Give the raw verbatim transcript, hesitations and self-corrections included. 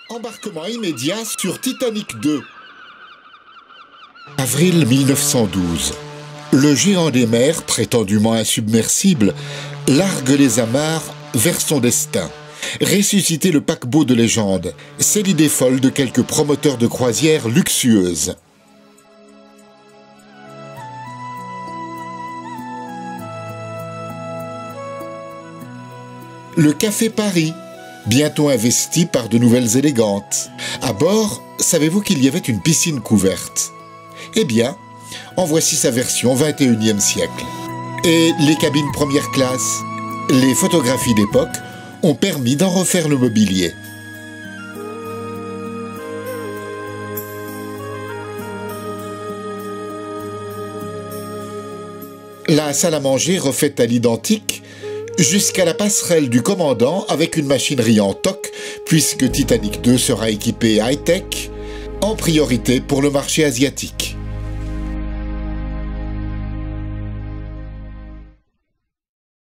Embarquement immédiat sur Titanic deux. Avril mille neuf cent douze. Le géant des mers, prétendument insubmersible, largue les amarres vers son destin. Ressusciter le paquebot de légende, c'est l'idée folle de quelques promoteurs de croisières luxueuses. Le Café Paris, bientôt investi par de nouvelles élégantes. À bord, savez-vous qu'il y avait une piscine couverte? Eh bien, en voici sa version vingt et unième siècle. Et les cabines première classe, les photographies d'époque ont permis d'en refaire le mobilier. La salle à manger refaite à l'identique, jusqu'à la passerelle du commandant avec une machinerie en toc, puisque Titanic deux sera équipé high-tech, en priorité pour le marché asiatique.